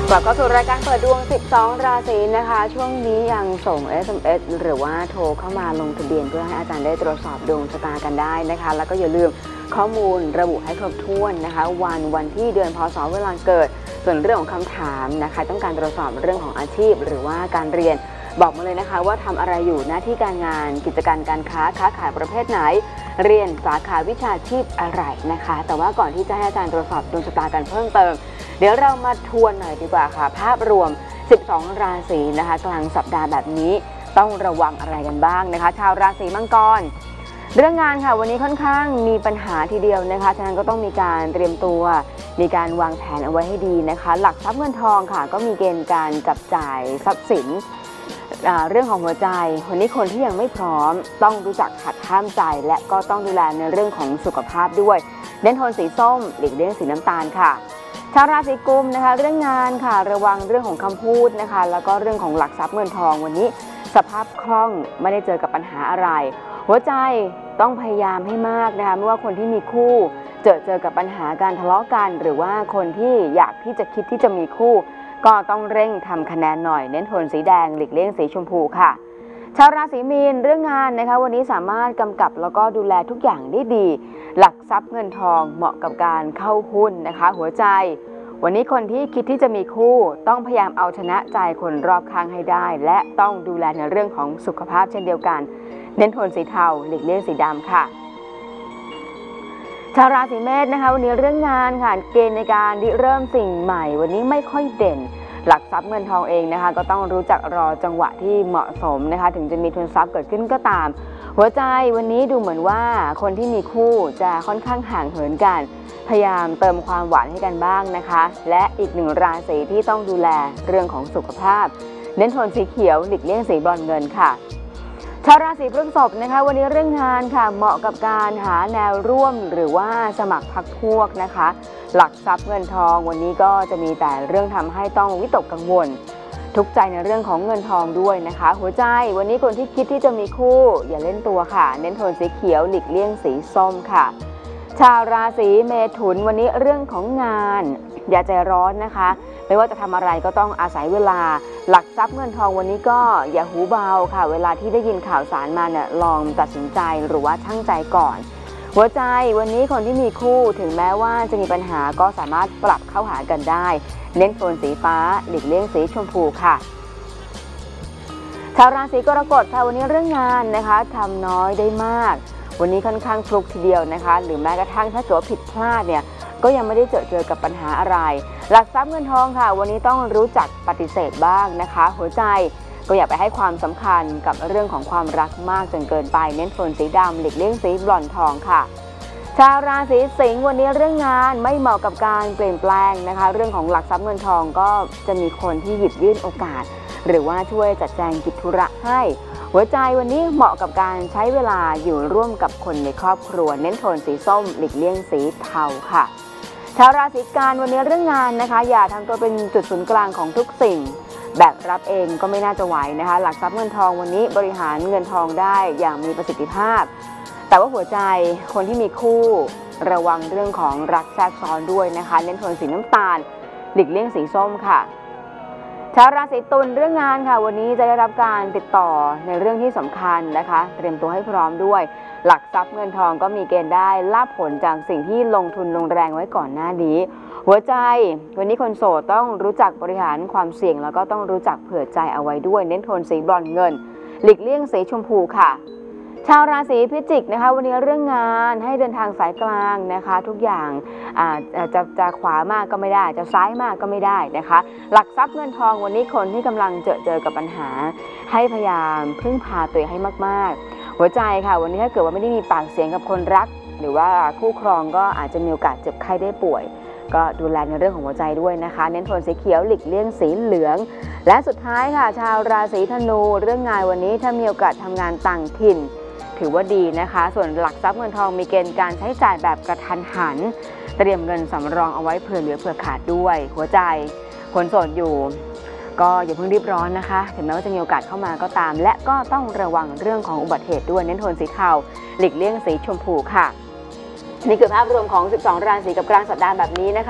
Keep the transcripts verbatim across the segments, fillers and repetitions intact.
กลับเข้าสู่รายการเปิดดวงสิบสองราศีนะคะช่วงนี้ยังส่ง เอส เอ็ม เอส หรือว่าโทรเข้ามาลงทะเบียนเพื่อให้อาจารย์ได้ตรวจสอบดวงชะตากันได้นะคะแล้วก็อย่าลืมข้อมูลระบุให้ครบถ้วนนะคะวันวันที่เดือนพศเวลาเกิดส่วนเรื่องของคำถามนะคะต้องการตรวจสอบเรื่องของอาชีพหรือว่าการเรียนบอกมาเลยนะคะว่าทำอะไรอยู่หน้าที่การงานกิจการการค้าค้าขายประเภทไหนเรียนสาขาวิชาชีพอะไรนะคะแต่ว่าก่อนที่จะให้อาจารย์ตรวจสอบดวงชะตากันเพิ่มเติมเดี๋ยวเรามาทวนหน่อยดีกว่าค่ะภาพรวมสิบสองราศีนะคะกลางสัปดาห์แบบนี้ต้องระวังอะไรกันบ้างนะคะชาวราศีมังกรเรื่องงานค่ะวันนี้ค่อนข้างมีปัญหาทีเดียวนะคะฉะนั้นก็ต้องมีการเตรียมตัวมีการวางแผนเอาไว้ให้ดีนะคะหลักทรัพย์เงินทองค่ะก็มีเกณฑ์การจับจ่ายทรัพย์สินเรื่องของหัวใจวันนี้คนที่ยังไม่พร้อมต้องรู้จักหัดห้ามใจและก็ต้องดูแลในเรื่องของสุขภาพด้วยเน้นโทนสีส้มหลีกเลี่ยงสีน้ำตาลค่ะชาวราศีกุมนะคะเรื่องงานค่ะระวังเรื่องของคำพูดนะคะแล้วก็เรื่องของหลักทรัพย์เงินทองวันนี้สภาพคล่องไม่ได้เจอกับปัญหาอะไรหัวใจต้องพยายามให้มากนะคะไม่ว่าคนที่มีคู่เจอเจอกับปัญหาการทะเลาะกันหรือว่าคนที่อยากที่จะคิดที่จะมีคู่ก็ต้องเร่งทำคะแนนหน่อยเน้นโทนสีแดงหลีกเลี่ยงสีชมพูค่ะชาวราศีมีนเรื่องงานนะคะวันนี้สามารถกำกับแล้วก็ดูแลทุกอย่างได้ดีหลักทรัพย์เงินทองเหมาะกับการเข้าหุ้นนะคะหัวใจวันนี้คนที่คิดที่จะมีคู่ต้องพยายามเอาชนะใจคนรอบข้างให้ได้และต้องดูแลในเรื่องของสุขภาพเช่นเดียวกันเน้นโทนสีเทาหลีกเลี่ยงสีดำค่ะชาวราศีเมษนะคะวันนี้เรื่องงานค่ะเกณฑ์ในการริเริ่มสิ่งใหม่วันนี้ไม่ค่อยเด่นหลักทรัพย์เงินทองเองนะคะก็ต้องรู้จักรอจังหวะที่เหมาะสมนะคะถึงจะมีทุนทรัพย์เกิดขึ้นก็ตามหัวใจวันนี้ดูเหมือนว่าคนที่มีคู่จะค่อนข้างห่างเหินกันพยายามเติมความหวานให้กันบ้างนะคะและอีกหนึ่งราศีที่ต้องดูแลเรื่องของสุขภาพเน้นโทนสีเขียวหลีกเลี่ยงสีบรอนซ์เงินค่ะชาวราศีพฤษภนะคะวันนี้เรื่องงานค่ะเหมาะกับการหาแนวร่วมหรือว่าสมัครพรรคพวกนะคะหลักทรัพย์เงินทองวันนี้ก็จะมีแต่เรื่องทำให้ต้องวิตกกังวลทุกข์ใจในเรื่องของเงินทองด้วยนะคะหัวใจวันนี้คนที่คิดที่จะมีคู่อย่าเล่นตัวค่ะเน้นโทนสีเขียวหลีกเลี่ยงสีส้มค่ะชาวราศีเมถุนวันนี้เรื่องของงานอย่าใจร้อนนะคะไม่ว่าจะทำอะไรก็ต้องอาศัยเวลาหลักทรัพย์เงินทองวันนี้ก็อย่าหูเบาค่ะเวลาที่ได้ยินข่าวสารมาเนี่ยลองตัดสินใจหรือว่าชั่งใจก่อนหัวใจวันนี้คนที่มีคู่ถึงแม้ว่าจะมีปัญหาก็สามารถปรับเข้าหากันได้เน้นโทนสีฟ้าหลีกเลี่ยงสีชมพูค่ะชาวราศีกรกฎค่ะวันนี้เรื่องงานนะคะทำน้อยได้มากวันนี้ค่อนข้างฟลุกทีเดียวนะคะหรือแม้กระทั่งถ้าเกิดผิดพลาดเนี่ยก็ยังไม่ได้เจอเจอกับปัญหาอะไรหลักทรัพย์เงินทองค่ะวันนี้ต้องรู้จักปฏิเสธบ้างนะคะหัวใจก็อย่าไปให้ความสำคัญกับเรื่องของความรักมากจนเกินไปเน้นโทนสีดำหลีกเลี่ยงสีบรอนซ์ทองค่ะชาวราศีสิงห์วันนี้เรื่องงานไม่เหมาะกับการเปลี่ยนแปลงนะคะเรื่องของหลักทรัพย์เงินทองก็จะมีคนที่หยิบยื่นโอกาสหรือว่าช่วยจัดแจงกิจธุระให้หัวใจวันนี้เหมาะกับการใช้เวลาอยู่ร่วมกับคนในครอบครัวเน้นโทนสีส้มหลีกเลี่ยงสีเทาค่ะชาวราศีกันวันนี้เรื่องงานนะคะอย่าทำตัวเป็นจุดศูนย์กลางของทุกสิ่งแบกรับเองก็ไม่น่าจะไหวนะคะหลักทรัพย์เงินทองวันนี้บริหารเงินทองได้อย่างมีประสิทธิภาพแต่ว่าหัวใจคนที่มีคู่ระวังเรื่องของรักแทรกซ้อนด้วยนะคะเน้นโทนสีน้ำตาลหลีกเลี่ยงสีส้มค่ะชาวราศีตุลเรื่องงานค่ะวันนี้จะได้รับการติดต่อในเรื่องที่สำคัญนะคะเตรียมตัวให้พร้อมด้วยหลักทรัพย์เงินทองก็มีเกณฑ์ได้ลาภผลจากสิ่งที่ลงทุนลงแรงไว้ก่อนหน้านี้หัวใจวันนี้คนโสดต้องรู้จักบริหารความเสี่ยงแล้วก็ต้องรู้จักเผื่อใจเอาไว้ด้วยเน้นโทนสีบรอนซ์เงินหลีกเลี่ยงสีชมพูค่ะชาวราศีพิจิกนะคะวันนี้เรื่องงานให้เดินทางสายกลางนะคะทุกอย่างจะจะขวามากก็ไม่ได้จะซ้ายมากก็ไม่ได้นะคะหลักทรัพย์เงินทองวันนี้คนที่กำลังเจอเจอกับปัญหาให้พยายามพึ่งพาตัวเองให้มากๆหัวใจค่ะวันนี้ถ้าเกิดว่าไม่ได้มีปากเสียงกับคนรักหรือว่าคู่ครองก็อาจจะมีโอกาสเจ็บไข้ได้ป่วยก็ดูแลในเรื่องของหัวใจด้วยนะคะเน้นโทนสีเขียวหลีกเลี่ยงสีเหลืองและสุดท้ายค่ะชาวราศีธนูเรื่องงานวันนี้ถ้ามีโอกาสทำงานต่างถิ่นถือว่าดีนะคะส่วนหลักทรัพย์เงินทองมีเกณฑ์การใช้จ่ายแบบกระทันหันเตรียมเงินสำรองเอาไว้เผื่อเหลือเผื่อขาดด้วยหัวใจคนโสดอยู่ก็อย่าเพิ่งรีบร้อนนะคะถึงแม้ว่าจะมีโอกาสเข้ามาก็ตามและก็ต้องระวังเรื่องของอุบัติเหตุด้วยเน้นโทนสีเทาหลีกเลี่ยงสีชมพูค่ะนี่คือภาพรวมของสิบสองราศีกับกลางสัปดาห์แบบนี้นะคะ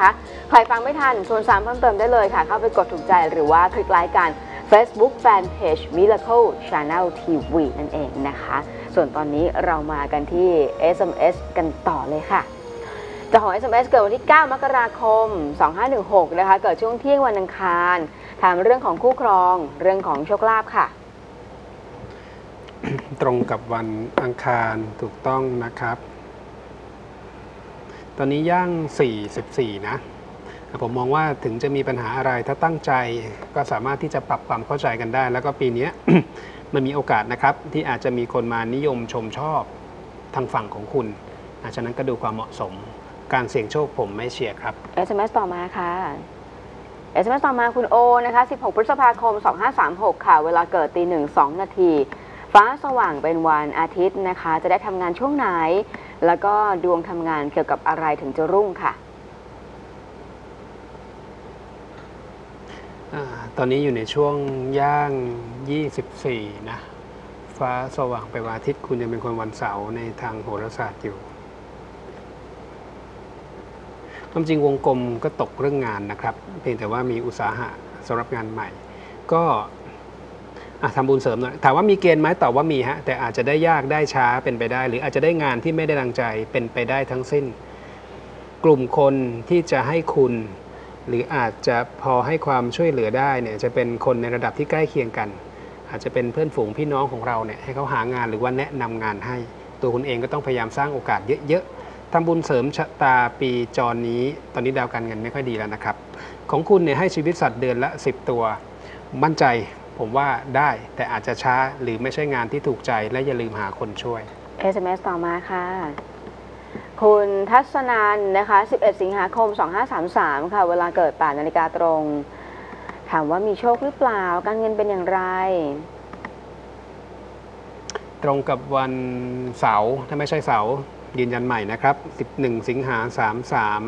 ใครฟังไม่ทันชวนซ้ำเพิ่มเติมได้เลยค่ะเข้าไปกดถูกใจหรือว่าคลิกไลค์กัน Facebook Fanpage Miracle Channel ที วี นั่นเองนะคะส่วนตอนนี้เรามากันที่ เอส เอ็ม เอส กันต่อเลยค่ะเจ้าของ เอส เอ็ม เอส เกิดวันที่ เก้ามกราคม สองพันห้าร้อยสิบหก นะคะเกิดช่วงเที่ยงวันอังคารถามเรื่องของคู่ครองเรื่องของโชคลาภค่ะตรงกับวันอังคารถูกต้องนะครับตอนนี้ย่าง สี่สิบสี่ นะผมมองว่าถึงจะมีปัญหาอะไรถ้าตั้งใจก็สามารถที่จะปรับความเข้าใจกันได้แล้วก็ปีนี้ มันมีโอกาสนะครับที่อาจจะมีคนมานิยมชมชอบทางฝั่งของคุณฉะนั้นก็ดูความเหมาะสมการเสี่ยงโชคผมไม่เชียร์ครับเอส เอ็ม เอส ต่อมาค่ะ เอส เอ็ม เอส ต่อมาคุณโอนะคะสิบหกพฤษภาคมสองพันห้าร้อยสามสิบหกค่ะเวลาเกิดตีหนึ่งสองนาทีฟ้าสว่างเป็นวันอาทิตย์นะคะจะได้ทำงานช่วงไหนแล้วก็ดวงทำงานเกี่ยวกับอะไรถึงจะรุ่งค่ะตอนนี้อยู่ในช่วงย่าง ยี่สิบสี่ นะฟ้าสว่างไปวันอาทิตย์คุณยังเป็นคนวันเสาร์ในทางโหราศาสตร์อยู่ความจริงวงกลมก็ตกเรื่องงานนะครับเพียงแต่ว่ามีอุตสาหะสำหรับงานใหม่ก็ทำบุญเสริมหน่อยถามว่ามีเกณฑ์ไหมตอบว่ามีฮะแต่อาจจะได้ยากได้ช้าเป็นไปได้หรืออาจจะได้งานที่ไม่ได้ดังใจเป็นไปได้ทั้งสิ้นกลุ่มคนที่จะให้คุณหรืออาจจะพอให้ความช่วยเหลือได้เนี่ยจะเป็นคนในระดับที่ใกล้เคียงกันอาจจะเป็นเพื่อนฝูงพี่น้องของเราเนี่ยให้เขาหางานหรือว่าแนะนำงานให้ตัวคุณเองก็ต้องพยายามสร้างโอกาสเยอะๆทำบุญเสริมชะตาปีจรนี้ตอนนี้ดาวการเงินไม่ค่อยดีแล้วนะครับของคุณเนี่ยให้ชีวิตสัตว์เดือนละสิบตัวมั่นใจผมว่าได้แต่อาจจะช้าหรือไม่ใช่งานที่ถูกใจและอย่าลืมหาคนช่วยเอส เอ็ม เอส ต่อมาค่ะคุณทัศนันนะคะสิบเอ็ดสิงหาคมสองพันห้าร้อยสามสิบสามค่ะเวลาเกิดแปดนาฬิกาตรงถามว่ามีโชคหรือเปล่าการเงินเป็นอย่างไรตรงกับวันเสาร์ถ้าไม่ใช่เสาร์ยืนยันใหม่นะครับสิบเอ็ดสิงหาสามสิบสาม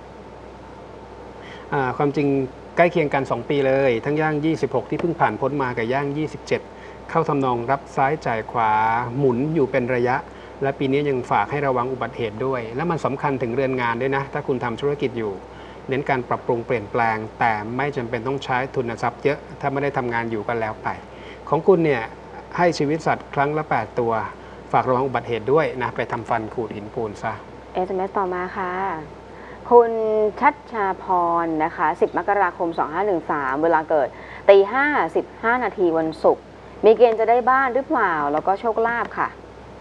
อ่าความจริงใกล้เคียงกันสองปีเลยทั้งย่างยี่สิบหกที่เพิ่งผ่านพ้นมากับย่างยี่สิบเจ็ดเข้าทำนองรับซ้ายจ่ายขวาหมุนอยู่เป็นระยะและปีนี้ยังฝากให้ระวังอุบัติเหตุด้วยและมันสำคัญถึงเรือนงานด้วยนะถ้าคุณทำธุรกิจอยู่เน้นการปรับปรุงเปลี่ยนแปลงแต่ไม่จำเป็นต้องใช้ทุนทรัพย์เยอะถ้าไม่ได้ทำงานอยู่ก็แล้วไปของคุณเนี่ยให้ชีวิตสัตว์ครั้งละแปดตัวฝากระวังอุบัติเหตุด้วยนะไปทำฟันขูดหินปูนซะเอส เอ็ม เอส ต่อมาค่ะคุณชัชชาพรนะคะสิบมกราคมสองพันห้าร้อยสิบสามเวลาเกิดตีห้าสิบห้านาทีวันศุกร์มีเกณฑ์จะได้บ้านหรือเปล่าแล้วก็โชคลาภค่ะ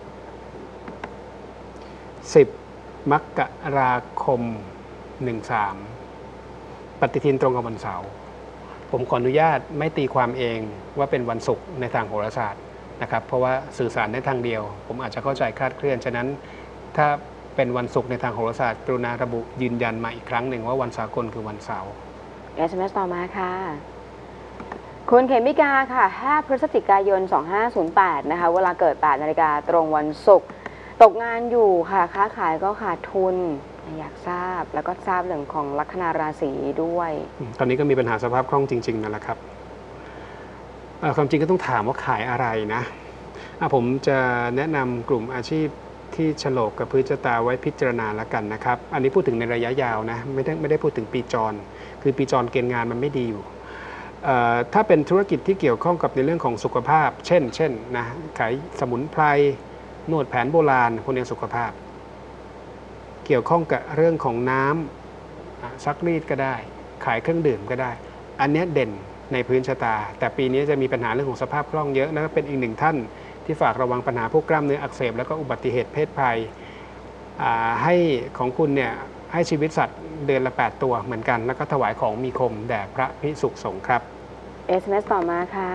สิบมกราคมสิบสามปฏิทินตรงกับวันเสาร์ผมขออนุญาตไม่ตีความเองว่าเป็นวันศุกร์ในทางโหราศาสตร์นะครับเพราะว่าสื่อสารได้ทางเดียวผมอาจจะเข้าใจคลาดเคลื่อนฉะนั้นถ้าเป็นวันศุกร์ในทางโหราศาสตร์กรุณาระบุยืนยันมาอีกครั้งหนึ่งว่าวันสากลคือวันเสาร์เอส เอ็ม เอส ต่อมาค่ะคุณเขมิกาค่ะห้าพฤศจิกายนสองพันห้าร้อยแปดนะคะเวลาเกิดแปดนาฬิกาตรงวันศุกร์ตกงานอยู่ค่ะค้าขายก็ขาดทุนอยากทราบแล้วก็ทราบเรื่องของลัคนาราศีด้วยตอนนี้ก็มีปัญหาสภาพคล่องจริงๆนั่นแหละครับความจริงก็ต้องถามว่าขายอะไรนะผมจะแนะนำกลุ่มอาชีพที่ฉลกกับพื้นชะตาไว้พิจารณาแล้วกันนะครับอันนี้พูดถึงในระยะยาวนะไม่ได้ไม่ได้พูดถึงปีจรคือปีจรเกณฑ์งานมันไม่ดีอยู่ถ้าเป็นธุรกิจที่เกี่ยวข้องกับในเรื่องของสุขภาพเช่นเช่นนะขายสมุนไพรนวดแผนโบราณพวกนี้สุขภาพเกี่ยวข้องกับเรื่องของน้ำซักรีดก็ได้ขายเครื่องดื่มก็ได้อันนี้เด่นในพื้นชะตาแต่ปีนี้จะมีปัญหาเรื่องของสภาพคล่องเยอะแล้วก็เป็นอีกหนึ่งท่านที่ฝากระวังปัญหาพวกกล้ามเนื้ออักเสบแล้วก็อุบัติเหตุเพศภัยให้ของคุณเนี่ยให้ชีวิตสัตว์เดือนละแปดตัวเหมือนกันแล้วก็ถวายของมีคมแด่พระภิกษุสงฆ์ครับเอส เอ็ม เอส ต่อมาค่ะ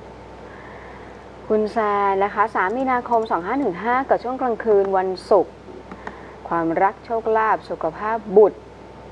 คุณแซนนะคะสามมีนาคมสองพันห้าร้อยสิบห้าเกิดช่วงกลางคืนวันศุกร์ความรักโชคลาภสุขภาพบุตร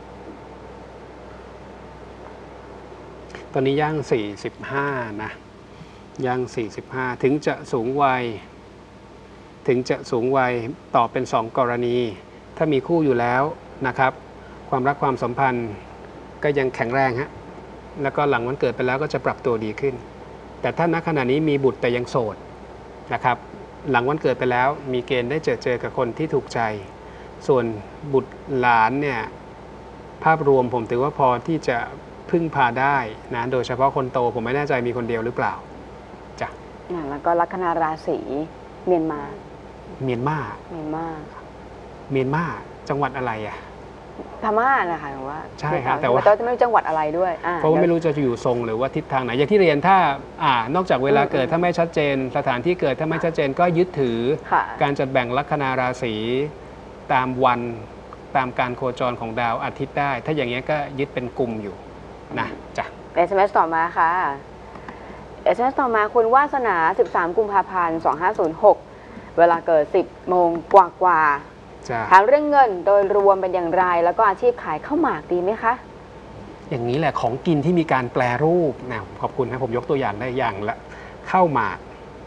ตอนนี้ย่างสี่สิบห้านะย่างสี่สิบห้าถึงจะสูงวัยถึงจะสูงวัยตอบเป็นสองกรณีถ้ามีคู่อยู่แล้วนะครับความรักความสัมพันธ์ก็ยังแข็งแรงฮะแล้วก็หลังวันเกิดไปแล้วก็จะปรับตัวดีขึ้นแต่ถ้าณขณะนี้มีบุตรแต่ยังโสดนะครับหลังวันเกิดไปแล้วมีเกณฑ์ได้เจอเจอกับคนที่ถูกใจส่วนบุตรหลานเนี่ยภาพรวมผมถือว่าพอที่จะพึ่งพาได้นะโดยเฉพาะคนโตผมไม่แน่ใจมีคนเดียวหรือเปล่าจ้ะอ่าแล้วก็ลัคนาราศีเมียนมาเมียนมาเมียนมาเมียนมาจังหวัดอะไรอ่ะพม่านะคะหรือว่าใช่ครับแต่ว่าแต่ไม่รู้จังหวัดอะไรด้วยอ่เพราะว่าไม่รู้จะอยู่ทรงหรือว่าทิศทางไหนอย่างที่เรียนถ้าอ่านอกจากเวลาเกิดถ้าไม่ชัดเจน สถานที่เกิดถ้าไม่ชัดเจนก็ยึดถือค่ะการจัดแบ่งลัคนาราศีตามวันตามการโคจรของดาวอาทิตย์ได้ ถ้าอย่างนี้ยก็ยึดเป็นกลุ่มอยู่นะจ้ะเอส เอ็ม เอส ต่อมาค่ะ เอส เอ็ม เอส ต่อมาคุณวาสนา สิบสาม กุมภาพันธ์ สองห้าศูนย์หก เวลาเกิด สิบ โมงกว่ากว่าจ้ะถามเรื่องเงินโดยรวมเป็นอย่างไร แล้วก็อาชีพขายข้าวหมากดีไหมคะอย่างนี้แหละของกินที่มีการแปลรูปนะขอบคุณครับผมยกตัวอย่างได้อย่างละข้าวหมาก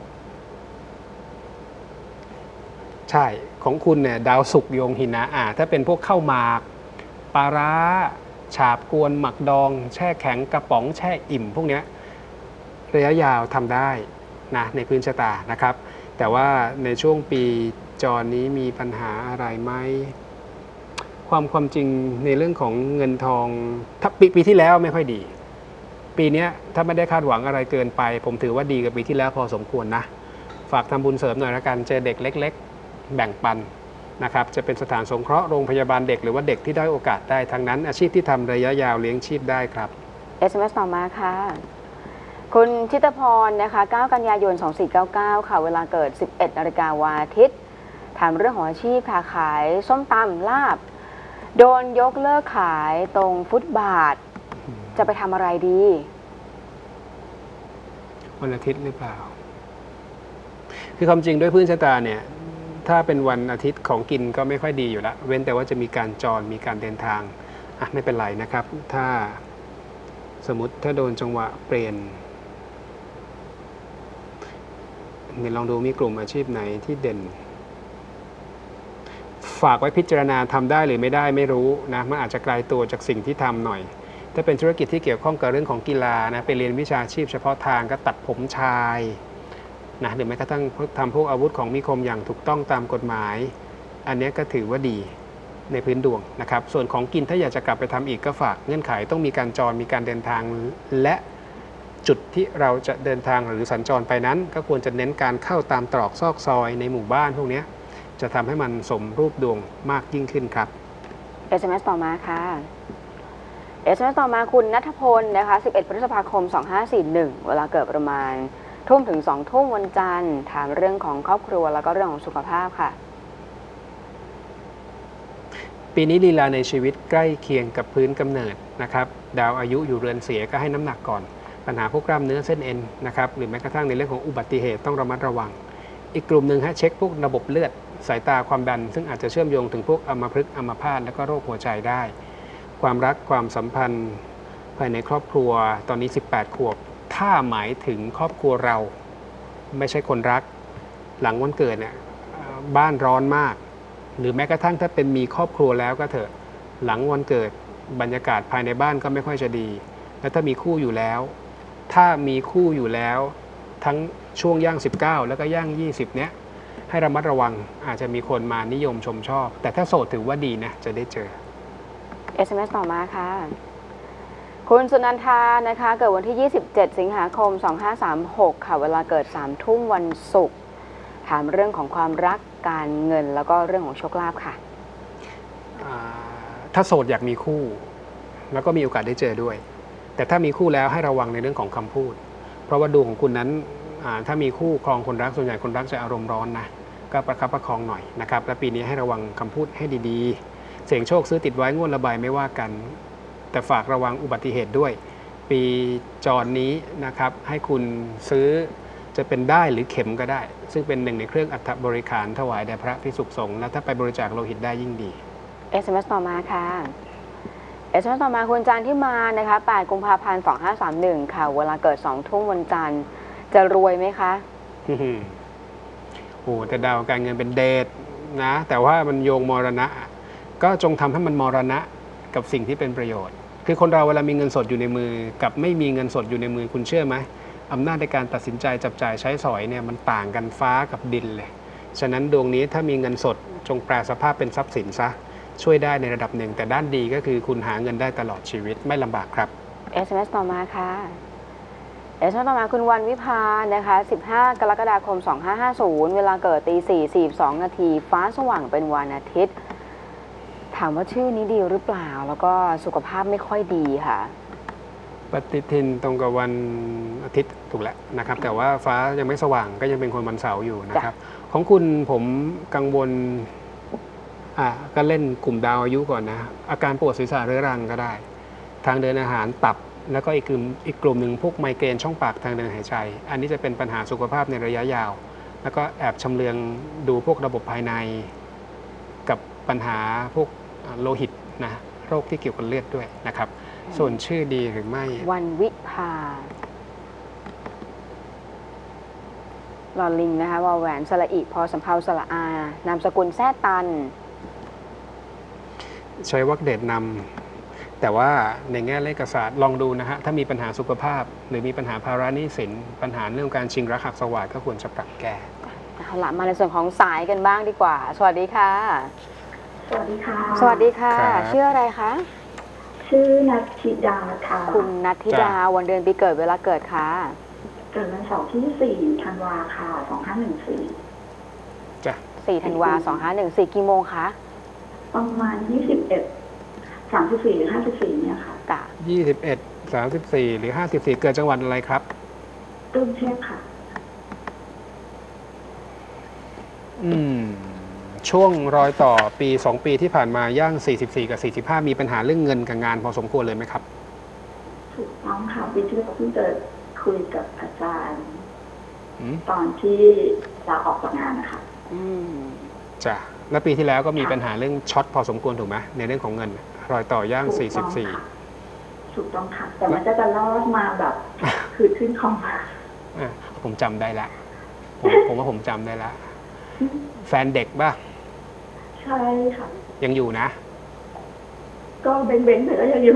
ใช่ของคุณเนี่ยดาวศุกร์โยงหินะอ่าถ้าเป็นพวกข้าวหมากปลาร้าฉาบกวนหมักดอง แช่แข็งกระป๋องแช่อิ่ม พวกเนี้ยระยะยาวทำได้นะในพื้นชะตานะครับ แต่ว่าในช่วงปีจรนี้มีปัญหาอะไรไหมความความจริงในเรื่องของเงินทองถ้าปปีที่แล้วไม่ค่อยดี ปีนี้ถ้าไม่ได้คาดหวังอะไรเกินไป ผมถือว่าดีกับปีที่แล้วพอสมควรนะฝากทำบุญเสริมหน่อยละกันเจอเด็กเล็กๆแบ่งปันนะครับจะเป็นสถานสงเคราะห์โรงพยาบาลเด็กหรือว่าเด็กที่ได้โอกาสได้ทั้งนั้นอาชีพที่ทำระยะยาวเลี้ยงชีพได้ครับเอส เอ็ม เอส ต่อมาค่ะ คุณชิตพรนะคะ เก้า กันยายน สองสี่เก้าเก้า ค่ะ เวลาเกิด สิบเอ็ด นาฬิกาวันอาทิตย์ ถามเรื่องของอาชีพค่ะขายส้มตำลาบ โดนยกเลิกขายตรงฟุตบาท จะไปทำอะไรดีวันอาทิตย์หรือเปล่า คือความจริงด้วยพื้นชะตาเนี่ยถ้าเป็นวันอาทิตย์ของกินก็ไม่ค่อยดีอยู่แล้วเว้นแต่ว่าจะมีการจรมีการเดินทางอ่ะไม่เป็นไรนะครับ ถ้าสมมติถ้าโดนจังหวะเปลี่ยนเนี่ยลองดูมีกลุ่มอาชีพไหนที่เด่น ฝากไว้พิจารณาทำได้หรือไม่ได้ไม่รู้นะมันอาจจะไกลตัวจากสิ่งที่ทำหน่อย ถ้าเป็นธุรกิจที่เกี่ยวข้องกับเรื่องของกีฬานะไปเรียนวิชาชีพเฉพาะทางก็ตัดผมชายนะหรือแม้กระทั่งทำพวกอาวุธของมีคมอย่างถูกต้องตามกฎหมาย อันนี้ก็ถือว่าดีในพื้นดวงนะครับส่วนของกินถ้าอยากจะกลับไปทำอีกก็ฝากเงื่อนไขต้องมีการจรมีการเดินทางและจุดที่เราจะเดินทางหรือสัญจรไปนั้น ก็ควรจะเน้นการเข้าตามตรอกซอกซอยในหมู่บ้านพวกนี้จะทำให้มันสมรูปดวงมากยิ่งขึ้นครับเอส เอ็ม เอส ต่อมาค่ะ เอส เอ็ม เอส ต่อมาคุณณัฐพลนะคะ สิบเอ็ด พฤษภาคม สองห้าสี่หนึ่ง เวลาเกิดประมาณทุ่มถึงสองทุ่มวันจันทร์ถามเรื่องของครอบครัวแล้วก็เรื่องของสุขภาพค่ะปีนี้ลีลาในชีวิตใกล้เคียงกับพื้นกำเนิดนะครับดาวอายุอยู่เรือนเสียก็ให้น้ำหนักก่อนปัญหาพวกกล้ามเนื้อเส้นเอ็นนะครับหรือแม้กระทั่งในเรื่องของอุบัติเหตุต้องระมัดระวัง อีกกลุ่มหนึ่งฮะเช็คพวกระบบเลือดสายตาความดัน ซึ่งอาจจะเชื่อมโยงถึงพวกอัมพฤกษ์อัมพาตและก็โรคหัวใจได้ ความรักความสัมพันธ์ภายในครอบครัวตอนนี้สิบแปดขวบถ้าหมายถึงครอบครัวเราไม่ใช่คนรักหลังวันเกิดเนี่ยบ้านร้อนมากหรือแม้กระทั่งถ้าเป็นมีครอบครัวแล้วก็เถอะหลังวันเกิดบรรยากาศภายในบ้านก็ไม่ค่อยจะดีและถ้ามีคู่อยู่แล้วถ้ามีคู่อยู่แล้วทั้งช่วงย่างสิบเก้าแล้วก็ย่างยี่สิบเนี้ยให้ระมัดระวังอาจจะมีคนมานิยมชมชอบแต่ถ้าโสดถือว่าดีนะจะได้เจอเอส เอ็ม เอส ต่อมาค่ะ คุณสุนันทานะคะเกิดวันที่ ยี่สิบเจ็ด สิงหาคม สองห้าสามหก ค่ะ เวลาเกิด สาม ทุ่มวันศุกร์ถามเรื่องของความรักการเงินแล้วก็เรื่องของโชคลาภค่ะถ้าโสดอยากมีคู่แล้วก็มีโอกาสได้เจอด้วยแต่ถ้ามีคู่แล้วให้ระวังในเรื่องของคำพูดเพราะว่าดวงของคุณนั้นถ้ามีคู่ครองคนรักส่วนใหญ่คนรักจะอารมณ์ร้อนนะก็ประคับประคองหน่อยนะครับและปีนี้ให้ระวังคำพูดให้ดีๆเสี่ยงโชคซื้อติดไว้งวดระบายไม่ว่ากันแต่ฝากระวังอุบัติเหตุด้วยปีจรนี้นะครับให้คุณซื้อจะเป็นได้หรือเข็มก็ได้ซึ่งเป็นหนึ่งในเครื่องอัฐบริขารถวายแด่พระภิกษุสงฆ์และถ้าไปบริจาคโลหิตได้ยิ่งดีเอส เอ็ม เอส ต่อมาค่ะ เอส เอ็ม เอส ต่อมาคุณจันที่มานะคะ แปด กุมภาพันธ์ สองห้าสามหนึ่ง ค่ะ เวลาเกิด สอง ทุ่มวันจันทร์จะรวยไหมคะโอ้แต่ดาวการเงินเป็นเดชนะแต่ว่ามันโยงมรณะก็จงทำให้มันมรณะกับสิ่งที่เป็นประโยชน์คือคนเราเวลามีเงินสดอยู่ในมือกับไม่มีเงินสดอยู่ในมือคุณเชื่อไหมอำนาจในการตัดสินใจจับจ่ายใช้สอยเนี่ยมันต่างกันฟ้ากับดินเลยฉะนั้นดวงนี้ถ้ามีเงินสดจงแปลสภาพเป็นทรัพย์สินซะช่วยได้ในระดับหนึ่งแต่ด้านดีก็คือคุณหาเงินได้ตลอดชีวิตไม่ลำบากครับเอส เอ็ม เอส ต่อมาค่ะ เอส เอ็ม เอส ต่อมาคุณวันวิภานะคะสิบห้ากรกฎาคมสองห้าห้าศูนย์เวลาเกิดตีสี่สี่สองนาทีฟ้าสว่างเป็นวันอาทิตย์ถามว่าชื่อนี้ดีหรือเปล่าแล้วก็สุขภาพไม่ค่อยดีค่ะปฏิทินตรงกับวันอาทิตย์ถูกแล้วนะครับแต่ว่าฟ้ายังไม่สว่างก็ยังเป็นคนวันเสาร์อยู่นะครับของคุณผมกังวลอ่ะก็เล่นกลุ่มดาวอายุก่อนนะอาการปวดศีรษะเรื้อรังก็ได้ ทางเดินอาหารตับแล้วก็อีกกลุ่มอีกกลุ่มหนึ่งพวกไมเกรนช่องปากทางเดินหายใจ อันนี้จะเป็นปัญหาสุขภาพในระยะยาว แล้วก็แอบชำเลืองดูพวกระบบภายในกับปัญหาพวกโลหิตนะโรคที่เกี่ยวกับเลือดด้วยนะครับส่วนชื่อดีหรือไม่วันวิภาลอลิงนะคะวอแหวนสระอิพอสำเภาสระอานามสกุลแซ่ตันใช้วรรคเดชนำแต่ว่าในแง่เลขศาสตร์ลองดูนะฮะถ้ามีปัญหาสุขภาพ หรือมีปัญหาภาระหนี้สินปัญหาเรื่องการชิงรักหักสวาทก็ควรจะปรับแก้เอาละมาในส่วนของสายกันบ้างดีกว่าสวัสดีค่ะสวัสดีค่ะสวัสดีค่ะชื่ออะไรคะชื่อนัทธิดาค่ะคุณนัทธิดาวันเดือนปีเกิดเวลาเกิดค่ะเกิดวันเสาร์ที่สี่ธันวาค่ะสองห้าหนึ่งสี่จ้ะสี่ธันวาสองห้าหนึ่งสี่กี่โมงคะประมาณยี่สิบเอ็ดสามสิบสี่หรือห้าสิบสี่เนี่ยค่ะจ้ะยี่สิบเอ็ดสามสิบสี่หรือห้าสิบสี่เกิดจังหวัดอะไรครับกรุงเทพค่ะอืมช่วงรอยต่อปีสองปีที่ผ่านมาย่างสี่สิบสี่กับสี่สิบห้ามีปัญหาเรื่องเงินกับงานพอสมควรเลยไหมครับถูกต้องค่ะปีที่เราเพิ่งจะคุยกับอาจารย์ตอนที่ลาออกจากงานนะคะจ้ะแล้วปีที่แล้วก็มีปัญหาเรื่องช็อตพอสมควรถูกไหมในเรื่องของเงินรอยต่อย่างสี่สิบสี่ถูกต้องค่ะแต่มันจะจะลอดมาแบบคือขึ้นคอมาผมจำได้ละผมผมว่าผมจำได้ละแฟนเด็กป่ะใช่ค่ะยังอยู่นะก็เบ้งๆแต่ก็ยังอยู่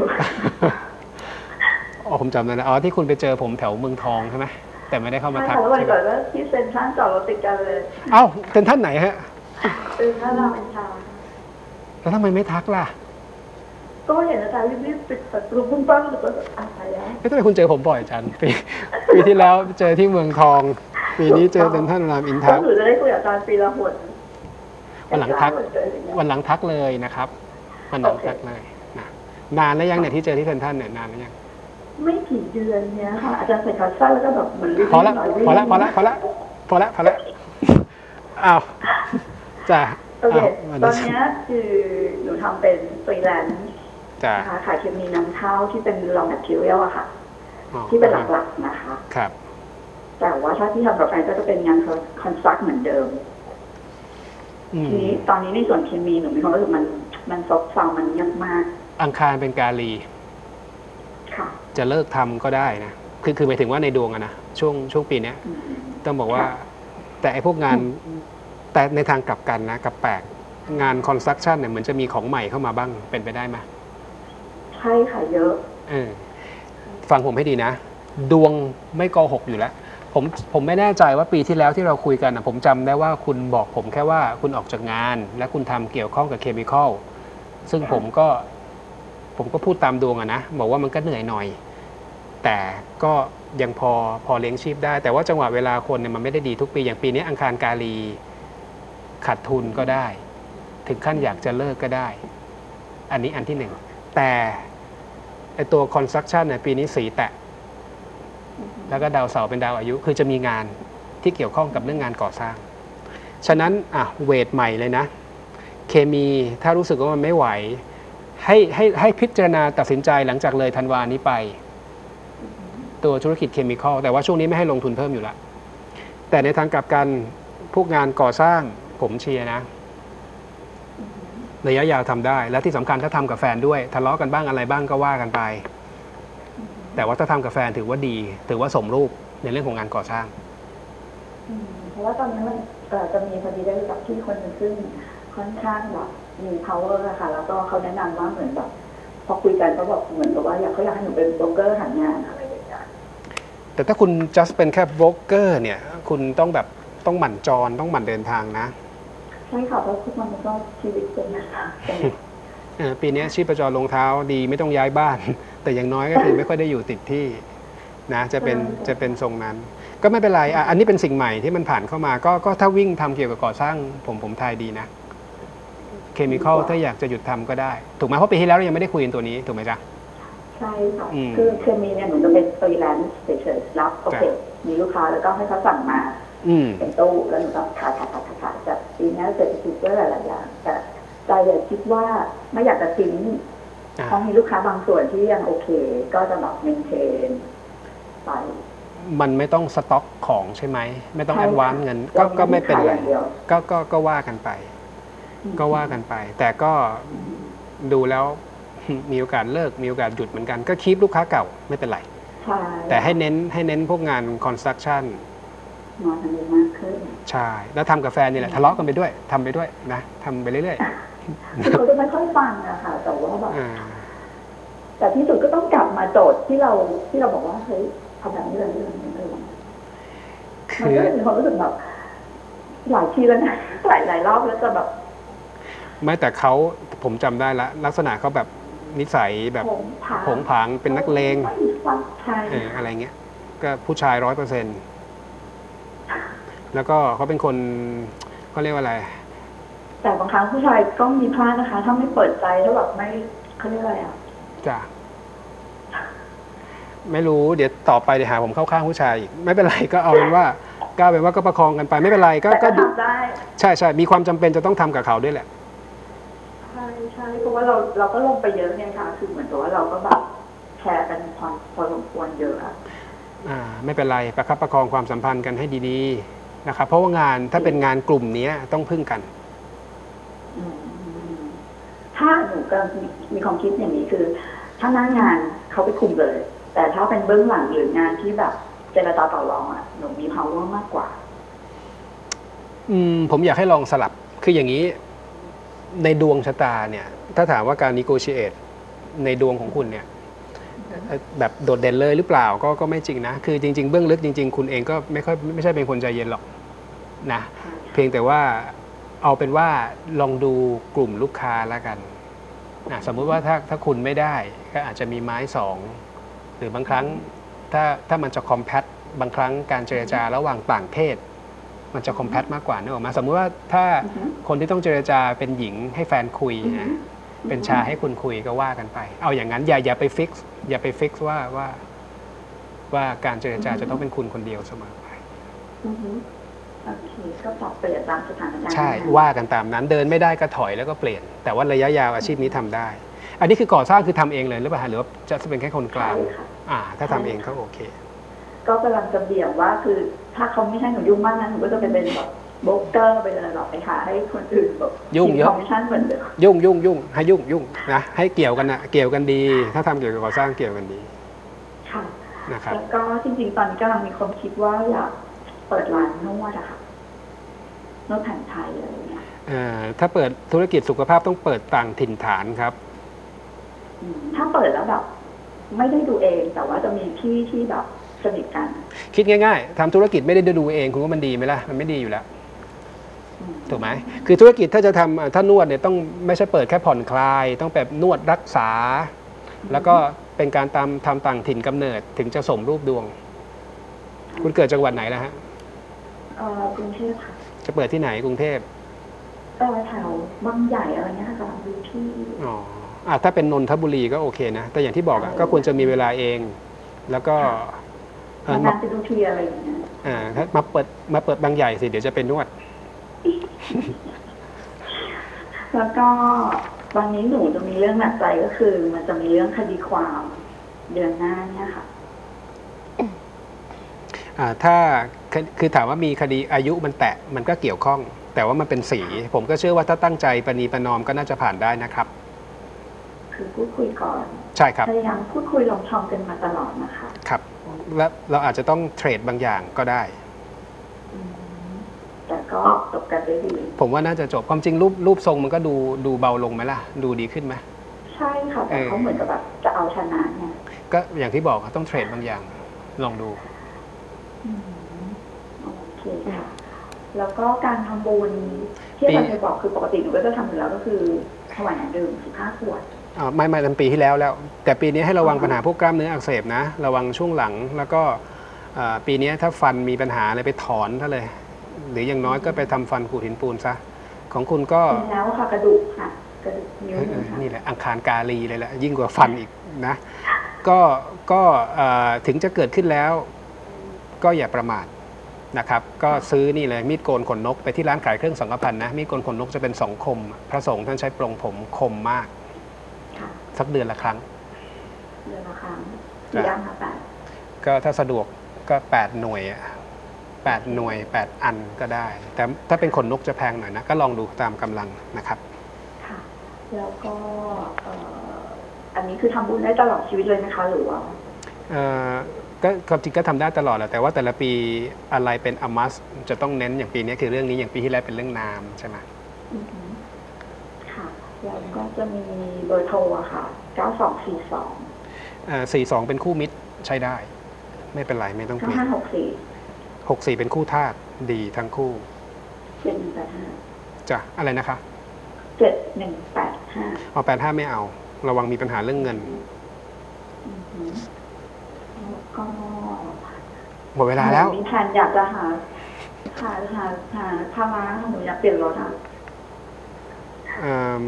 อ๋อผมจำได้แล้วอ๋อที่คุณไปเจอผมแถวเมืองทองใช่ไหมแต่ไม่ได้เข้ามาทักใช่แล้ววันก่อนก็ที่เซ็นทรัลจอดรถติดกันเลยเอ้าเซ็นทรัลไหนฮะเซ็นทรัลรามอินทราแล้วทำไมไม่ทักล่ะก็เห็นอาจารย์รีบๆปิดประตูปุ้งปังหรือว่าอะไรอ่ะไม่ทำไมคุณเจอผมบ่อยจังปีปีที่แล้วเจอที่เมืองทองปีนี้เจอเซ็นทรัลรามอินทราหรือจะได้คุยกับอาจารย์ปีละหนวันหลังทักวันหลังทักเลยนะครับวันหลังทักเลยนะนานแล้วยังเนี่ยที่เจอที่เซ็นทรัลเนี่ยนานแล้วยังไม่กี่เดือนเนี้ยค่ะอาจารย์ใส่ขาสั้นแล้วก็แบบเหมือนพอละพอละพอละพอละพอละพอละอ้าวจ้ะโอเคตอนนี้คือหนูทำเป็นฟรีแลนซ์นะคะขายเคมีนำเข้าที่เป็น raw material อะค่ะที่เป็นหลักๆนะคะครับแต่ว่าถ้าที่ทำกับแฟนก็จะเป็นงานคอนสตรักเหมือนเดิมทีนี้ตอนนี้ในส่วนเคมีหนูมีความรู้สึกมันมันซบเซามันยากมากอังคารเป็นกาลีจะเลิกทำก็ได้นะคือคือหมายถึงว่าในดวงอะนะช่วงช่วงปีนี้ต้องบอกว่าแต่ไอ้พวกงานแต่ในทางกลับกันนะกับแปลกงานคอนสตรักชั่นเนี่ยเหมือนจะมีของใหม่เข้ามาบ้างเป็นไปได้ไหมใช่ค่ะเยอะเออฟังผมให้ดีนะดวงไม่โกหกอยู่แล้วผมผมไม่แน่ใจว่าปีที่แล้วที่เราคุยกันนะผมจำได้ว่าคุณบอกผมแค่ว่าคุณออกจากงานและคุณทำเกี่ยวข้องกับเคมีคอลซึ่งผมก็ผมก็พูดตามดวงอะนะบอกว่ามันก็เหนื่อยหน่อยแต่ก็ยังพอพอเลี้ยงชีพได้แต่ว่าจังหวะเวลาคนเนี่ยมันไม่ได้ดีทุกปีอย่างปีนี้อังคารกาลีขาดทุนก็ได้ถึงขั้นอยากจะเลิกก็ได้อันนี้อันที่หนึ่งแต่ไอตัว construction เนี่ยปีนี้สีแตะแล้วก็ดาวเสาร์เป็นดาวอายุคือจะมีงานที่เกี่ยวข้องกับเรื่องงานก่อสร้างฉะนั้นอ่ะเวทใหม่เลยนะเคมีถ้ารู้สึกว่ามันไม่ไหวให้ให้ให้พิจารณาตัดสินใจหลังจากเลยธันวานี้ไปตัวธุรกิจเคมีคอลแต่ว่าช่วงนี้ไม่ให้ลงทุนเพิ่มอยู่ละแต่ในทางกลับกันพวกงานก่อสร้างผมเชียร์นะระยะยาวทำได้และที่สำคัญถ้าทำกับแฟนด้วยทะเลาะกันบ้างอะไรบ้างก็ว่ากันไปแต่ว่าถ้าทำกับแฟนถือว่าดีถือว่าสมรูปในเรื่องของงานก่อสร้างเพราะว่าตอนนี้มันจะมีพอดีได้กับที่คนนึงซึ่งค่อนข้างแบบมี power อะค่ะแล้วก็เขาแนะนำว่าเหมือนแบบพอคุยกันก็บอกเหมือนกับว่าอยากเขาอยากให้หนูเป็นโบรกเกอร์หางานอะไรอย่างเงี้ยแต่ถ้าคุณ just เป็นแค่โบรกเกอร์เนี่ยคุณต้องแบบต้องหมั่นจรต้องหมั่นเดินทางนะใช่ค่ะเพราะทุกวันนี้ก็ชีวิตเป็นนะคะเอ่อปีนี้ชีพจรลงเท้าดีไม่ต้องย้ายบ้าน แต่อย่างน้อยก็คือไม่ค่อยได้อยู่ติดที่นะจะเป็นจะเป็นทรงนั้น ก็ไม่เป็นไรอ่ะอันนี้เป็นสิ่งใหม่ที่มันผ่านเข้ามาก็ก็ถ้าวิ่งทำเกี่ยวกับก่อสร้างผมผมทายดีนะเคมีคอลถ้าอยากจะหยุดทำก็ได้ถูกไหมเพราะปีที่แล้วเรายังไม่ได้คุยกันตัวนี้ถูกไหมจ๊ะใช่ค่ะอืมคือเคมีเนี่ยหนูจะเป็นฟรีแลนซ์เฉยๆรับโอเคจ้ะมีลูกค้าแล้วก็ให้เขาสั่งมาอืมเป็นตู้แล้วหนูก็ขายขายขายขายขายแต่ปีนี้เศรษฐกิจก็หลายๆอย่างแต่ใจเลยคิดว่าไม่อยากจะทิ้งอ่าเพราะมีลูกค้าบางส่วนที่ยังโอเค ก็จะแบบเมนเทนไปมันไม่ต้องสต็อกของใช่ไหมไม่ต้องใช่แอค่ะดวานซ์เงินก็ก็ไม่เป็นไรเราไม่ขายอย่างเดียวก็ก็ก็ว่ากันไป ก็ว่ากันไป แต่ก็ดูแล้ว มีโอกาสเลิกมีโอกาสหยุดเหมือนกันก็คีปลูกค้าเก่าไม่เป็นไรใช่แต่ให้เน้นให้เน้นพวกงานคอนสตรักชั่นนอนทำเองมากขึ้นใช่ แล้วทำกับแฟนนี่แหละทะเลาะกันไปด้วยทำไปด้วยนะทำไปเรื่อยคือเขาจะไม่ค่อยฟังอะค่ะ แต่ว่าแบบๆอ่าแต่ที่สุดก็ต้องกลับมาโจทย์ที่เราที่เราบอกว่าเฮ้ยทำแบบนี้เลยนี่เลยนี่เลยมันคือก็เลยมีความรู้สึกแบบหลายทีแล้วนะหลายหลายรอบแล้วจะแบบไม่แต่เขาผมจำได้ละลักษณะเขาแบบนิสัยแบบผงผางผงผางเป็นนักเลงไม่ฟังใช่เอออะไรเงี้ยก็ผู้ชายร้อยเปอร์เซ็นต์แล้วก็เขาเป็นคนเขาเรียกว่าอะไรแต่บางครั้งผู้ชายก็มีพลาดนะคะ ถ้าไม่เปิดใจถ้าแบบไม่เขาเรียกอะไรอ่ะจ้ะไม่รู้เดี๋ยวต่อไปเดี๋ยวหาผมเข้าข้างผู้ชายอีกไม่เป็นไรก็เอาเป็นว่าก้าวเป็นว่าก็ประคองกันไปไม่เป็นไรก็แต่ก็ก็ทำได้ใช่ใช่มีความจำเป็นจะต้องทำกับเขาด้วยแหละใช่ใช่เพราะว่าเราเราก็ลงไปเยอะไงคะคือเหมือนกับว่าเราก็แบบแชร์กันพอพอสมควรเยอะอะอ่าไม่เป็นไรประคับประคองความสัมพันธ์กันให้ดีๆนะครับเพราะว่างานถ้าเป็นงานกลุ่มนี้ต้องพึ่งกันอืมถ้าหนูก็มีมีความคิดอย่างนี้คือ ถ้าหน้างานเขาไปคุมเลย แต่ถ้าเป็นเบื้องหลังหรืองานที่แบบเจรจาต่อรองอ่ะหนูมี power มากกว่าอืมผมอยากให้ลองสลับคืออย่างนี้ในดวงชะตาเนี่ยถ้าถามว่าการ negotiate ในดวงของคุณเนี่ยเอ่อแบบโดดเด่นเลยหรือเปล่าก็ก็ไม่จริงนะคือจริง ๆ เบื้องลึกจริง ๆ คุณเองก็ไม่ค่อยไม่ใช่เป็นคนใจเย็นหรอกนะเพียงแต่ว่าเอาเป็นว่าลองดูกลุ่มลูกค้าแล้วกันนะสมมุติว่าถ้าถ้าคุณไม่ได้ก็อาจจะมีไม้สองหรือบางครั้งถ้าถ้ามันจะ compact บางครั้งการเจรจาระหว่างต่างเพศมันจะ compact มากกว่านึกออกมาสมมุติว่าถ้าอือฮึคนที่ต้องเจรจาเป็นหญิงให้แฟนคุยนะเป็นชายให้คุณคุยก็ว่ากันไป เอาอย่างนั้นอย่าอย่าไปฟิกซ์อย่าไปฟิกซ์ว่าว่า ว่าการเจรจาจะต้องเป็นคุณคนเดียวเสมอไปอือฮึโอเคก็ปรับเปลี่ยนตามสถานการณ์ใช่ว่ากันตามนั้นเดินไม่ได้ก็ถอยแล้วก็เปลี่ยน แต่ว่าระยะยาวอาชีพนี้ทำได้ อันนี้คือก่อสร้างคือทำเองเลยหรือเปล่าฮะหรือว่าจะเป็นแค่คนกลางใช่ค่ะอ่า ถ้าทำเองก็โอเคก็กำลังจะเบี่ยงว่าคือ ถ้าเขาไม่ให้หนูยุ่งมากนั้นหนูก็จะไปเป็นแบบโบรกเกอร์ไปเลยหรอกไปหาให้คนอื่นแบบยุ่งเยอะคอมมิชชั่นเหมือนเดิมยุ่งยุ่งยุ่งให้ยุ่งยุ่งนะให้เกี่ยวกันนะเกี่ยวกันดี ถ้าทำเกี่ยวกับก่อสร้างเกี่ยวกันดีค่ะนะครับแล้วก็จริงๆ ตอนนี้กำลังมีความคิดว่าอยากเปิดร้านนวดอะค่ะนวดแผนไทยอะไรอย่างเงี้ยเอ่อถ้าเปิดธุรกิจสุขภาพต้องเปิดต่างถิ่นฐานครับอืมถ้าเปิดแล้วแบบไม่ได้ดูเองแต่ว่าจะมีพี่ที่แบบสนิทกันคิดง่ายๆทำธุรกิจไม่ได้ดูเองคุณว่ามันดีไหมล่ะมันไม่ดีอยู่แล้วอืมถูกไหมคือธุรกิจถ้าจะทำอ่ะถ้านวดเนี่ยต้องไม่ใช่เปิดแค่ผ่อนคลาย ต้องแบบนวดรักษา แล้วก็เป็นการตามทำต่างถิ่นกำเนิดถึงจะสมรูปดวง คุณเกิดจังหวัดไหนล่ะฮะเอ่อกรุงเทพค่ะจะเปิดที่ไหนกรุงเทพเออแถวบางใหญ่อะไรเงี้ยค่ะกำลังดูที่อ๋ออ่ะถ้าเป็นนนทบุรีก็โอเคนะ แต่อย่างที่บอกอ่ะก็ควรจะมีเวลาเอง แล้วก็เอ่อมามาไปดูที่อะไรอย่างเงี้ยอ่าถ้ามาเปิดมาเปิดบางใหญ่สิเดี๋ยวจะเป็นนวดแล้วก็วันนี้หนูจะมีเรื่องหนักใจก็คือ มันจะมีเรื่องคดีความเดือนหน้าเนี่ยค่ะอ่าถ้าคือคือถามว่ามีคดีอายุมันแตะมันก็เกี่ยวข้อง แต่ว่ามันเป็นสี ผมก็เชื่อว่าถ้าตั้งใจประนีประนอมก็น่าจะผ่านได้นะครับคือพูดคุยก่อนใช่ครับพยายามพูดคุยลองชอมกันมาตลอดนะคะครับและเราอาจจะต้องเทรดบางอย่างก็ได้อืมแต่ก็จบกันได้ดีผมว่าน่าจะจบความจริงรูปรูปทรงมันก็ดูดูเบาลงไหมล่ะ ดูดีขึ้นไหมใช่ค่ะแต่เออเขาเหมือนกับแบบจะเอาชนะเนี่ยก็อย่างที่บอกอะต้องเทรดบางอย่าง ลองดูอืมโอเคค่ะ แล้วก็การทำบุญที่อาจารย์เคยบอกคือปกติหนูก็จะทำอยู่แล้วก็คือถวายน้ำดื่มสิบห้าขวดอ่าไม่ไม่ตั้งปีที่แล้วแล้ว แต่ปีนี้ให้ระวังปัญหาพวกกล้ามเนื้ออักเสบนะ ระวังช่วงหลังแล้วก็อ่าปีนี้ถ้าฟันมีปัญหาอะไรไปถอนซะเลย หรืออย่างน้อยก็ไปทำฟันขูดหินปูนซะของคุณก็เป็นแล้วค่ะกระดูกค่ะกระดูกนิ้วเออมืเอออค่ะนี่แหละอังคารกาลีเลยแหละยิ่งกว่าฟันอีกนะก็ก็เอ่อถึงจะเกิดขึ้นแล้ว ก็อย่าประมาทนะครับ ก็ซื้อนี่เลยมีดโกนขนนกไปที่ร้านขายเครื่องสังฆพันธ์นะมีดโกนขนนกจะเป็นสองคม พระสงฆ์ท่านใช้ปลงผมคมมากค่ะสักเดือนละครั้งเดือนละครั้งกี่ย่างค่ะแปดก็ถ้าสะดวกก็แปดหน่วยอะแปดหน่วยแปดอันก็ได้ แต่ถ้าเป็นขนนกจะแพงหน่อยนะก็ลองดูตามกำลังนะครับค่ะ แล้วก็เอ่ออันนี้คือทำบุญได้ตลอดชีวิตเลยนะคะหรือว่าเอ่อก็ความจริงก็ทำได้ตลอดแหละแต่ว่าแต่ละปีอะไรเป็นอมัสจะต้องเน้นอย่างปีนี้คือเรื่องนี้อย่างปีที่แล้วเป็นเรื่องน้ำใช่ไหมอือหือค่ะ แล้วก็จะมีเบอร์โทรอะค่ะเก้าสองสี่สองสี่สองเป็นคู่มิตรใช้ได้ ไม่เป็นไรไม่ต้องเปเก้าลี่ยนห้าหกสี่หกสี่เป็นคู่ธาตุดีทั้งคู่เจ็ดหนึ่งแปดห้าจ้ะอะไรนะคะเจ็ดหนึ่งแปดห้าเอาแปดห้าไม่เอา ระวังมีปัญหาเรื่องเงินอือหือแล้วก็หมดเวลาแล้วหนูมีแผนอยากจะหาหาหาหาพามาหนูอยากเปลี่ยนรถอ่ะเอิ่ม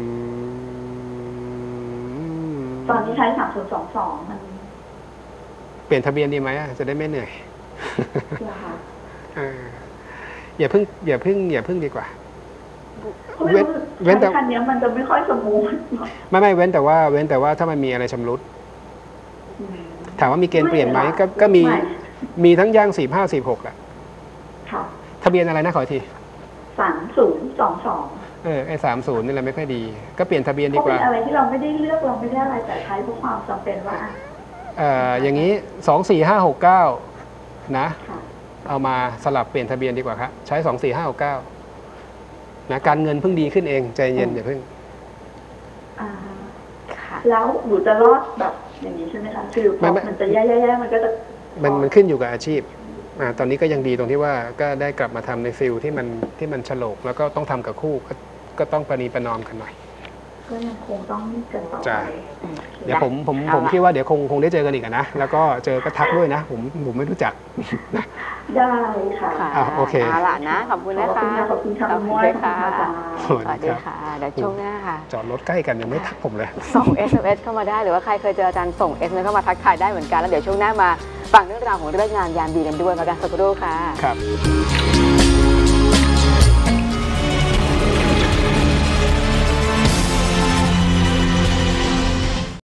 ตอนนี้ใช้สามศูนย์สองสองมันเปลี่ยนทะเบียนดีไหมอะจะได้ไม่เหนื่อยเหรอคะเอออย่าเพิ่งอย่าเพิ่งอย่าเพิ่งดีกว่าเพราะไม่รู้เว้นแต่ใช้คันนี้มันจะไม่ค่อยสมูทไม่ไม่เว้นแต่ว่าเว้นแต่ว่าถ้ามันมีอะไรชำรุดอืมถามว่ามีเกณฑ์เปลี่ยนไหมไม่ก็ก็มีไม่มีทั้งย่างสี่ห้าสี่หกอะค่ะทะเบียนอะไรนะขออีกทีสามศูนย์สองสองเออไอ้สามศูนย์นี่แหละไม่ค่อยดี ก็เปลี่ยนทะเบียนเพดีราะกเป็ว่านอะไรที่เราไม่ได้เลือกเราไม่ได้อะไรแต่ใช้เพราะความจำเป็นว่าอ่ะเอ่ออย่างนี้สองสี่ห้าหกเก้านะค่ะเอามาสลับเปลี่ยนทะเบียนดีกว่าครับใช้สองสี่ห้าหกเก้านะการเงินเพิ่งดีขึ้นเองใจเย็นอย่าเพิ่งอ่าค่ะแล้วหนูจะรอดแบบอย่างนี้ใช่ไหมคะคือพไม่อไม่มันจะแย่ๆๆมันก็จะมันมันขึ้นอยู่กับอาชีพอ่าตอนนี้ก็ยังดีตรงที่ว่าก็ได้กลับมาทำในฟิลที่มันที่มันฉลกแล้วก็ต้องทำกับคู่ก็ก็ต้องประนีประนอมกันหน่อยก็ยังคงต้องกันต่อจ้ะไปเดี๋ยวผมผมเอาผมล่ะคิดว่าเดี๋ยวคงคงได้เจอกันอีกอะนะแล้วก็เจอก็ทักด้วยนะ ผมผมไม่รู้จักได้ค่ะค่ะอ่ะโอเคเอาล่ะนะ ขอบคุณนะคะขอบคุณค่ะขอบคุณค่ะขอบคุณค่ะขอบคุณค่ะสวัสดีค่ะ เดี๋ยวช่วงหน้าค่ะจอดรถใกล้กันยังไม่ทักผมเลยส่ง เอส เอ็ม เอส เข้ามาได้หรือว่าใครเคยเจออาจารย์ส่ง เอส เอ็ม เอส เข้ามาทักทายได้เหมือนกัน แล้วเดี๋ยวช่วงหน้ามาฟังเรื่องราวของเรื่องงานยามดีกันด้วยมากันสักครู่ค่ะครับ